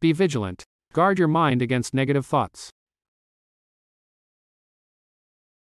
Be vigilant. Guard your mind against negative thoughts.